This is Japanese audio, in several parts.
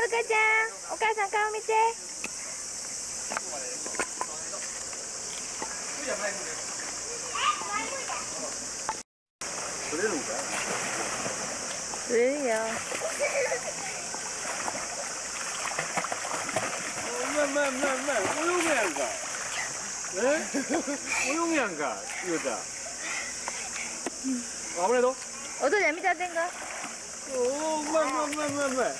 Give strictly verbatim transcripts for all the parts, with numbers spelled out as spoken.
るかちゃん、お母さん顔見て。 取れるんか？ 取れるよ。 まあまあまあまあ、泳ぐやんか。え？泳ぐやんか、言うた。危ないぞ。 お父ちゃん見ちゃってんか。 おお、うまいうまいうまいうまいうまい。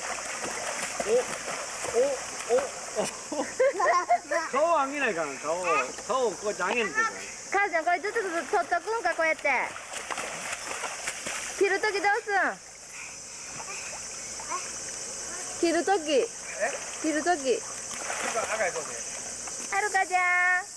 お、お、お、お。顔上げないから、顔を、顔をこうやって上げんといけない。 母ちゃん、これずつずつ取っとくんか、こうやって。切るときどうすん。切るとき。切るとき。はるかちゃん。